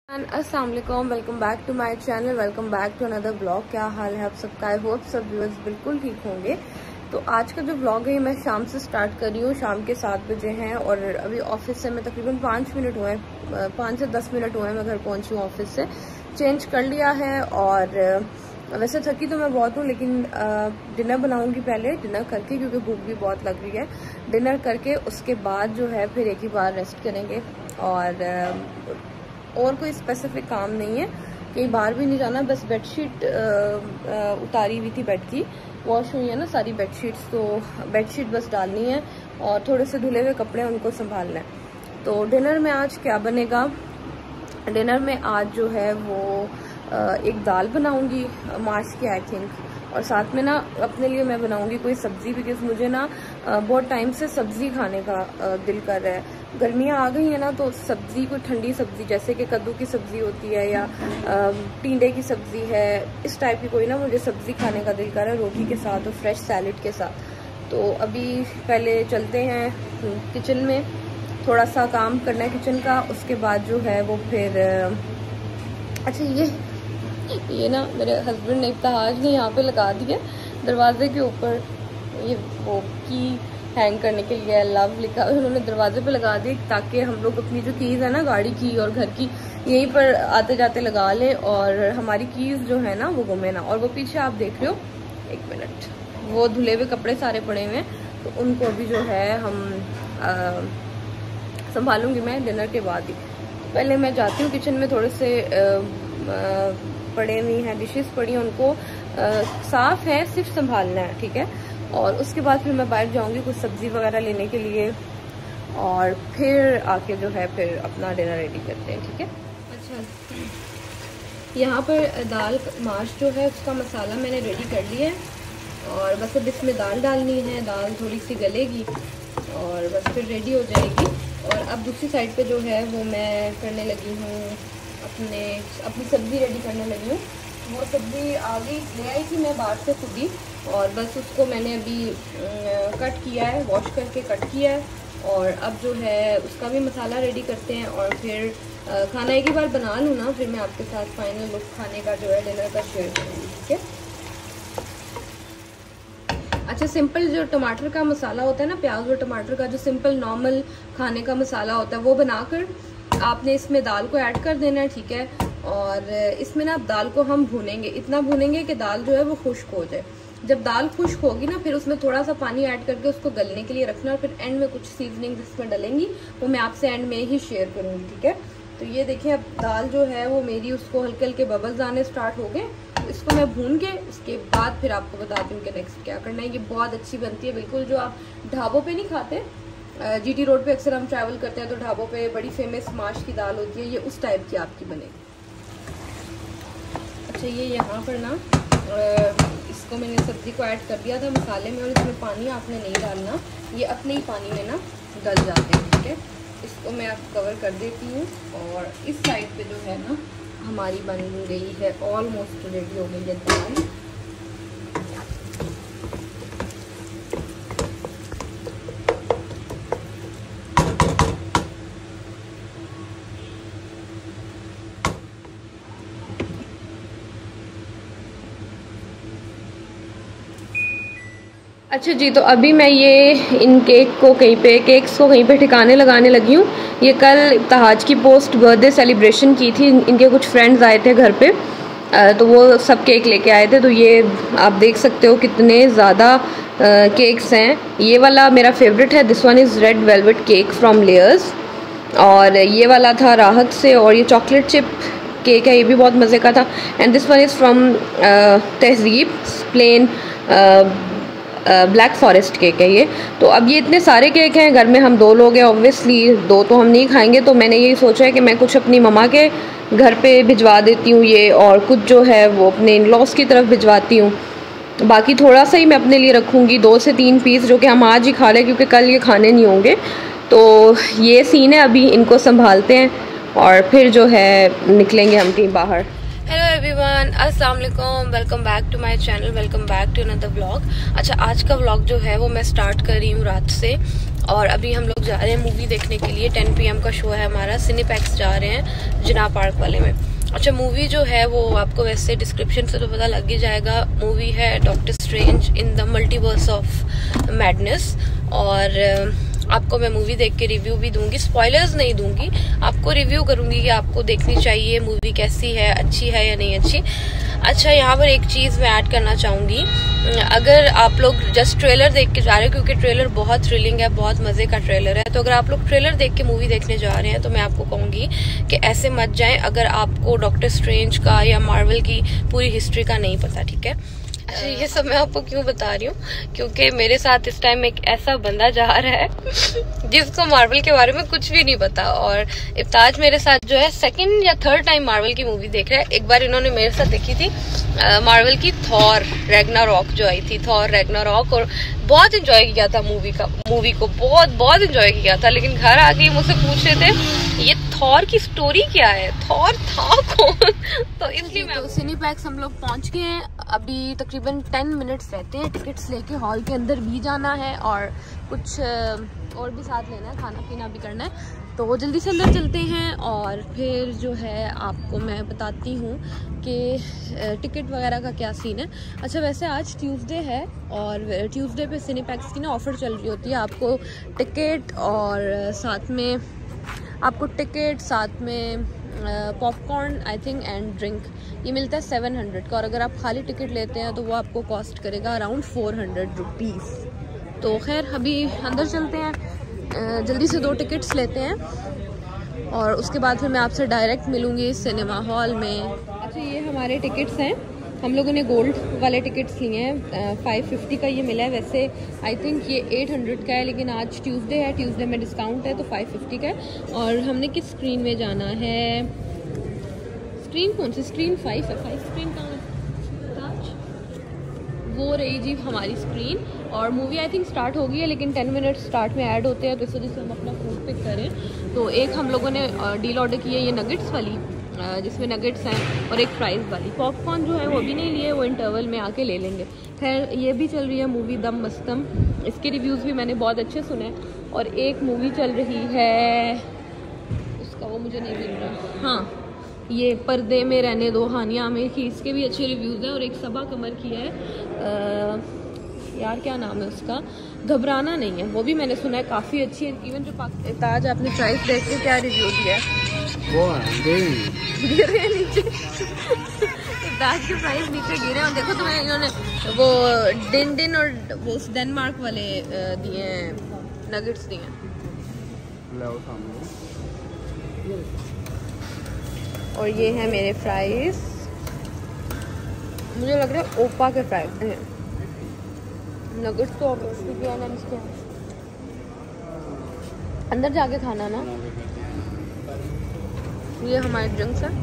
अस्सलाम वालेकुम, welcome back to my channel, welcome back to another blog. क्या हाल है आप सबका? आई होप सब व्यूअर्स बिल्कुल ठीक होंगे। तो आज का जो ब्लॉग है मैं शाम से स्टार्ट कर रही हूँ। शाम के 7 बजे हैं और अभी ऑफिस से मैं तकरीबन 5 मिनट हुए हैं, 5 से 10 मिनट हुए हैं मैं घर पहुँची हूँ ऑफिस से। चेंज कर लिया है और वैसे थकी तो मैं बहुत हूँ, लेकिन डिनर बनाऊंगी पहले, डिनर करके, क्योंकि भूख भी बहुत लग रही है। डिनर करके उसके बाद जो है फिर एक ही बार रेस्ट करेंगे और कोई स्पेसिफिक काम नहीं है, कहीं बाहर भी नहीं जाना। बस बेडशीट उतारी हुई थी, बेड की वॉश हुई है ना सारी बेडशीट्स, तो बेडशीट बस डालनी है और थोड़े से धुले हुए कपड़े उनको संभालना है। तो डिनर में आज क्या बनेगा? डिनर में आज जो है वो एक दाल बनाऊंगी मार्च की आई थिंक, और साथ में ना अपने लिए मैं बनाऊंगी कोई सब्जी, बिकॉज मुझे ना बहुत टाइम से सब्जी खाने का दिल कर रहा है। गर्मियाँ आ गई है ना, तो सब्जी, कोई ठंडी सब्जी जैसे कि कद्दू की सब्जी होती है या टिंडे की सब्जी है, इस टाइप की कोई ना मुझे सब्जी खाने का दिल कर रहा है, रोटी के साथ और फ्रेश सैलेड के साथ। तो अभी पहले चलते हैं किचन में, थोड़ा सा काम करना है किचन का, उसके बाद जो है वो फिर अच्छा ये ना मेरे हस्बैंड ने इब्तिहाज ने यहाँ पे लगा दिया दरवाजे के ऊपर, ये वो की हैंग करने के लिए लव लिखा उन्होंने दरवाजे पे लगा दिया, ताकि हम लोग अपनी जो कीज़ है ना गाड़ी की और घर की यहीं पर आते जाते लगा ले और हमारी कीज़ जो है ना वो गुमे ना। और वो पीछे आप देख रहे हो, एक मिनट, वो धुले हुए कपड़े सारे पड़े हुए हैं, तो उनको अभी जो है हम संभालूंगी मैं डिनर के बाद ही। पहले मैं जाती हूँ किचन में, थोड़े से पड़े हुई हैं डिशेस पड़ी हैं, उनको साफ है, सिर्फ संभालना है, ठीक है। और उसके बाद फिर मैं बाहर जाऊंगी कुछ सब्जी वगैरह लेने के लिए, और फिर आके जो है फिर अपना डिनर रेडी करते हैं, ठीक है। अच्छा, यहाँ पर दाल माश जो है उसका मसाला मैंने रेडी कर लिया है और बस अब इसमें दाल डालनी है, दाल थोड़ी सी गलेगी और बस फिर रेडी हो जाएगी। और अब दूसरी साइड पे जो है वो मैं करने लगी हूँ अपनी सब्ज़ी रेडी करने लगी हूँ। वो सब्ज़ी आ गई, ले आई थी मैं बाहर से खुद ही, और बस उसको मैंने अभी कट किया है, वॉश करके कट किया है, और अब जो है उसका भी मसाला रेडी करते हैं और फिर खाना एक ही बार बना लूँ ना, फिर मैं आपके साथ फाइनल लुक खाने का जो है डिनर का शेयर करूँगी, ठीक है। अच्छा, सिंपल जो टमाटर का मसाला होता है ना, प्याज और टमाटर का जो सिंपल नॉर्मल खाने का मसाला होता है, वो बनाकर आपने इसमें दाल को ऐड कर देना है, ठीक है। और इसमें ना दाल को हम भूनेंगे, इतना भूनेंगे कि दाल जो है वो खुश्क हो जाए। जब दाल खुश्क होगी ना, फिर उसमें थोड़ा सा पानी ऐड करके उसको गलने के लिए रखना, और फिर एंड में कुछ सीजनिंग इसमें डलेंगी, वो मैं आपसे एंड में ही शेयर करूँगी, ठीक है। तो ये देखिए, अब दाल जो है वो मेरी, उसको हल्के हल्के बबल्स आने स्टार्ट हो गए, तो इसको मैं भून के इसके बाद फिर आपको बताती हूँ कि नेक्स्ट क्या करना है। ये बहुत अच्छी बनती है, बिल्कुल जो आप ढाबों पे नहीं खाते, जीटी रोड पे अक्सर हम ट्रैवल करते हैं तो ढाबों पे बड़ी फेमस माश की दाल होती है, ये उस टाइप की आपकी बनेगी। अच्छा, ये यहाँ पर ना इसको मैंने सब्ज़ी को ऐड कर दिया था मसाले में, और इसमें पानी आपने नहीं डालना, ये अपने ही पानी में ना गल जाते हैं, ठीक है। इसको मैं अब कवर कर देती हूँ, और इस साइड पे जो है ना हमारी बन गई है, ऑलमोस्ट रेडी हो गई है दाल। अच्छा जी, तो अभी मैं ये इन केक्स को कहीं पे ठिकाने लगाने लगी हूँ। ये कल इब्तिहाज की पोस्ट बर्थडे सेलिब्रेशन की थी, इनके कुछ फ्रेंड्स आए थे घर पे, तो वो सब केक लेके आए थे। तो ये आप देख सकते हो कितने ज़्यादा केक्स हैं। ये वाला मेरा फेवरेट है, this one is red velvet cake from Layers, और ये वाला था राहत से, और ये चॉकलेट चिप केक है, ये भी बहुत मज़े का था। And this one is from Tehzeeb, plain black forest cake है ये। तो अब ये इतने सारे केक हैं, घर में हम 2 लोग हैं, ऑब्वियसली 2 तो हम नहीं खाएंगे, तो मैंने यही सोचा है कि मैं कुछ अपनी मम्मा के घर पे भिजवा देती हूँ ये, और कुछ जो है वो अपने इन-लॉज की तरफ भिजवाती हूँ। बाकी थोड़ा सा ही मैं अपने लिए रखूँगी, 2 से 3 पीस, जो कि हम आज ही खा लें क्योंकि कल ये खाने नहीं होंगे। तो ये सीन है, अभी इनको संभालते हैं और फिर जो है निकलेंगे हम कहीं बाहर। हेलो एवरीवन, अस्सलाम वालेकुम, welcome back to my channel, welcome back to another vlog. अच्छा, आज का व्लॉग जो है वो मैं स्टार्ट कर रही हूँ रात से, और अभी हम लोग जा रहे हैं मूवी देखने के लिए। 10 PM का शो है हमारा, सिनेपैक्स जा रहे हैं जिनाब पार्क वाले में। अच्छा, मूवी जो है वो आपको वैसे डिस्क्रिप्शन से तो पता लग ही जाएगा। मूवी है Doctor Strange in the Multiverse of Madness. और आपको मैं मूवी देख के रिव्यू भी दूंगी, स्पॉयलर्स नहीं दूंगी, आपको रिव्यू करूंगी कि आपको देखनी चाहिए मूवी, कैसी है, अच्छी है या नहीं अच्छी। अच्छा, यहाँ पर एक चीज़ मैं ऐड करना चाहूँगी, अगर आप लोग जस्ट ट्रेलर देख के जा रहे हो, क्योंकि ट्रेलर बहुत थ्रिलिंग है, बहुत मज़े का ट्रेलर है, तो अगर आप लोग ट्रेलर देख के मूवी देखने जा रहे हैं तो मैं आपको कहूँगी कि ऐसे मत जाएं अगर आपको डॉक्टर स्ट्रेंज का या मार्वल की पूरी हिस्ट्री का नहीं पता, ठीक है। अच्छा, ये सब मैं आपको क्यों बता रही हूँ, क्योंकि मेरे साथ इस टाइम एक ऐसा बंदा जा रहा है जिसको मार्वल के बारे में कुछ भी नहीं पता। और इब्ताज मेरे साथ जो है 2nd या 3rd टाइम मार्वल की मूवी देख रहा है। एक बार इन्होंने मेरे साथ देखी थी मार्वल की थॉर रैग्नारॉक जो आई थी, थॉर रैग्नारॉक, और बहुत इंजॉय किया था मूवी को बहुत इंजॉय किया था। लेकिन घर आके मुझसे पूछ रहे थे ये थॉर की स्टोरी क्या है, थॉर था कौन? तो इसलिए मैं सिनेपैक्स हम लोग पहुंच गए हैं। अभी तकरीबन 10 मिनट्स रहते हैं, टिकट्स लेके हॉल के अंदर भी जाना है और कुछ और भी साथ लेना है, खाना पीना भी करना है। तो जल्दी से अंदर चलते हैं और फिर जो है आपको मैं बताती हूँ कि टिकट वगैरह का क्या सीन है। अच्छा, वैसे आज ट्यूसडे है और ट्यूसडे पे सिनेपैक्स की ना ऑफ़र चल रही होती है। आपको टिकट और साथ में popcorn I think and drink ये मिलता है 700 का, और अगर आप खाली टिकट लेते हैं तो वो आपको कॉस्ट करेगा अराउंड 400 रुपीज़। तो खैर अभी अंदर चलते हैं, जल्दी से 2 टिकट्स लेते हैं और उसके बाद फिर मैं आपसे डायरेक्ट मिलूँगी सिनेमा हॉल में। अच्छा, ये हमारे टिकट्स हैं, हम लोगों ने गोल्ड वाले टिकट्स लिए हैं। 550 का ये मिला है, वैसे आई थिंक ये 800 का है, लेकिन आज ट्यूसडे है, ट्यूसडे में डिस्काउंट है तो 550 का है। और हमने किस स्क्रीन में जाना है, स्क्रीन कौन सी, स्क्रीन 5 है, 5 स्क्रीन कहाँ है, वो रही जी हमारी स्क्रीन। और मूवी आई थिंक स्टार्ट हो गई है, लेकिन 10 मिनट स्टार्ट में ऐड होते हैं, तो इस वजह से हम अपना फूड पिक करें। तो एक हम लोगों ने डील ऑर्डर की है, ये नगेट्स वाली, जिसमें नगेट्स हैं, और एक फ्राइज़ वाली। पॉपकॉर्न जो है वो भी नहीं लिए, वो इंटरवल में आके ले लेंगे। खैर ये भी चल रही है मूवी दम मस्तम, इसके रिव्यूज़ भी मैंने बहुत अच्छे सुने। और एक मूवी चल रही है, उसका वो मुझे नहीं मिल रहा, हाँ ये पर्दे में रहने दो, हानिया आमिर की, इसके भी अच्छे रिव्यूज़ हैं। और एक सबा कमर की है, यार क्या नाम है उसका, घबराना नहीं है, वो भी मैंने सुना है काफ़ी अच्छी है। इवन जो ताज आपने प्राइस देख के क्या रिव्यू दिया है, वो गिरे हैं नीचे ताज के प्राइस नीचे गिरे। और देखो तुम्हें इन्होंने वो डिन और वो डेनमार्क वाले दिए हैं, नगेट्स दिए हैं। और ये है मेरे फ्राइज, मुझे लग रहा है ओपा के फ्राइज हैं, नगेट्स तो इसके अंदर जाके खाना ना। ये हमारे ड्रिंक्स है,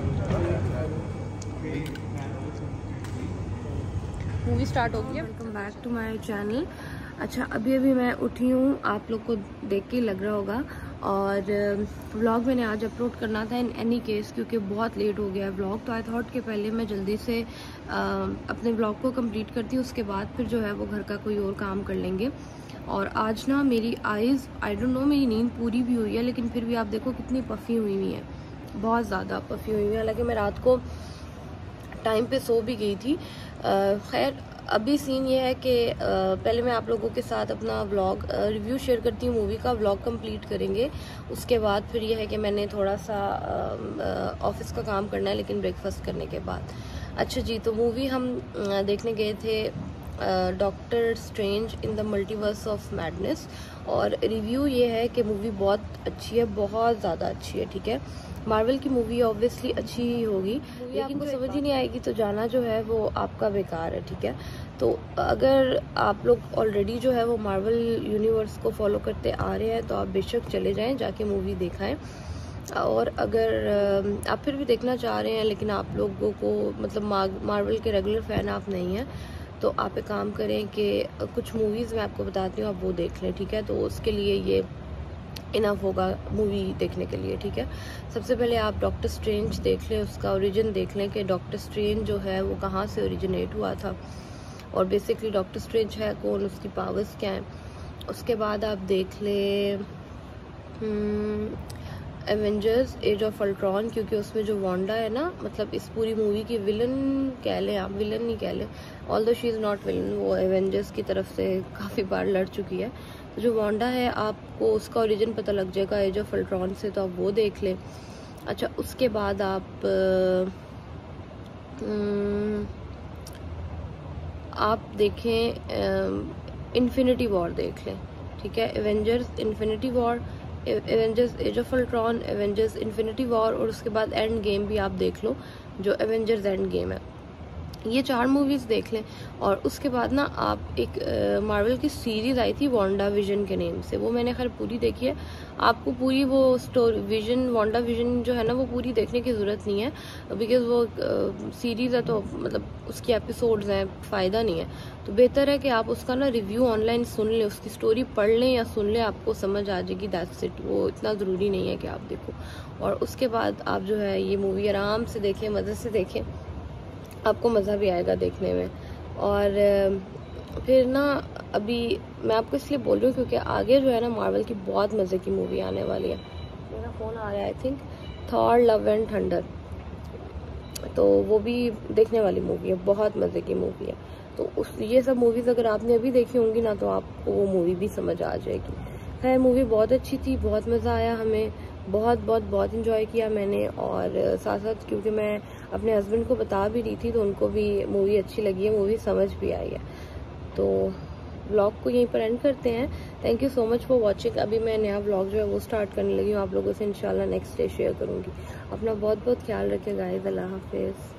मूवी स्टार्ट हो गई है। Welcome back to my channel. अच्छा, अभी मैं उठी हूँ, आप लोग को देख के लग रहा होगा। और व्लॉग मैंने आज अपलोड करना था इन एनी केस, क्योंकि बहुत लेट हो गया है व्लॉग। तो आई थॉट कि पहले मैं जल्दी से अपने व्लॉग को कंप्लीट करती हूँ, उसके बाद फिर जो है वो घर का कोई और काम कर लेंगे। और आज ना मेरी आइज़, आई डोंट नो मेरी नींद पूरी भी हुई है, लेकिन फिर भी आप देखो कितनी पफ़ी हुई है, बहुत ज़्यादा पफ़ी हुई है। हालांकि मैं रात को टाइम पे सो भी गई थी। खैर अभी सीन ये है कि पहले मैं आप लोगों के साथ अपना व्लॉग रिव्यू शेयर करती हूँ, मूवी का व्लॉग कंप्लीट करेंगे। उसके बाद फिर ये है कि मैंने थोड़ा सा ऑफिस का काम करना है, लेकिन ब्रेकफास्ट करने के बाद। अच्छा जी, तो मूवी हम देखने गए थे Doctor Strange in the Multiverse of Madness. और रिव्यू ये है कि मूवी बहुत अच्छी है, बहुत ज़्यादा अच्छी है, ठीक है। मार्वल की मूवी ऑब्वियसली अच्छी ही होगी, लेकिन जो समझ ही नहीं आएगी तो जाना जो है वो आपका बेकार है, ठीक है। तो अगर आप लोग ऑलरेडी जो है वो मार्वल यूनिवर्स को फॉलो करते आ रहे हैं तो आप बेशक चले जाएं, जाके मूवी दिखाएं। और अगर आप फिर भी देखना चाह रहे हैं लेकिन आप लोगों को मतलब मार्वल के रेगुलर फ़ैन आप नहीं हैं, तो आप एक काम करें कि कुछ मूवीज़ मैं आपको बताती हूँ, आप वो देख लें, ठीक है। तो उसके लिए ये इनफ होगा मूवी देखने के लिए, ठीक है। सबसे पहले आप डॉक्टर स्ट्रेंज देख लें, उसका ओरिजिन देख लें कि डॉक्टर स्ट्रेंज जो है वो कहाँ से ओरिजिनेट हुआ था, और बेसिकली डॉक्टर स्ट्रेंज है कौन, उसकी पावर्स क्या हैं। उसके बाद आप देख ले एवेंजर्स एज ऑफ अल्ट्रॉन, क्योंकि उसमें जो वांडा है ना, मतलब इस पूरी मूवी की विलन कह लें आप, विलन नहीं कह लें, although she is not villain, वो एवेंजर्स की तरफ से काफ़ी बार लड़ चुकी है। तो जो वांडा है आपको उसका ओरिजिन पता लग जाएगा एज ऑफ अल्ट्रॉन से, तो आप वो देख लें। अच्छा, उसके बाद आप देखें इन्फिनिटी वॉर देख लें, ठीक है। Avengers Infinity War, Avengers Age of Ultron, Avengers Infinity War, और उसके बाद एंड गेम भी आप देख लो, जो एवेंजर्स एंड गेम है। ये 4 मूवीज़ देख लें। और उसके बाद ना आप एक मार्वल की सीरीज़ आई थी वांडा विजन के नेम से, वो मैंने खैर पूरी देखी है। आपको पूरी वो स्टोरी विजन, वांडा विजन जो है ना, वो पूरी देखने की ज़रूरत नहीं है, बिकॉज वो सीरीज़ है, तो मतलब उसकी एपिसोड्स हैं, फ़ायदा नहीं है। तो बेहतर है कि आप उसका ना रिव्यू ऑनलाइन सुन लें, उसकी स्टोरी पढ़ लें या सुन लें, आपको समझ आ जाएगी, दैट्स इट। वो इतना ज़रूरी नहीं है कि आप देखो। और उसके बाद आप जो है ये मूवी आराम से देखें, मज़े से देखें, आपको मज़ा भी आएगा देखने में। और फिर ना अभी मैं आपको इसलिए बोल रही हूँ क्योंकि आगे जो है ना मार्वल की बहुत मज़े की मूवी आने वाली है। मेरा फ़ोन आ रहा है, I think Thor Love and Thunder, तो वो भी देखने वाली मूवी है, बहुत मज़े की मूवी है। तो ये सब मूवीज़ अगर आपने अभी देखी होंगी ना, तो आपको वो मूवी भी समझ आ जाएगी। खैर मूवी बहुत अच्छी थी, बहुत मज़ा आया हमें, बहुत इंजॉय किया मैंने। और साथ साथ क्योंकि मैं अपने हस्बैंड को बता भी रही थी, तो उनको भी मूवी अच्छी लगी है, मूवी समझ भी आई है। तो व्लॉग को यहीं पर एंड करते हैं। Thank you so much for watching. अभी मैं नया व्लॉग जो है वो स्टार्ट करने लगी हूँ, आप लोगों से इंशाल्लाह नेक्स्ट डे शेयर करूँगी। अपना बहुत ख्याल रखें गाइस, अल्लाह हाफिज़।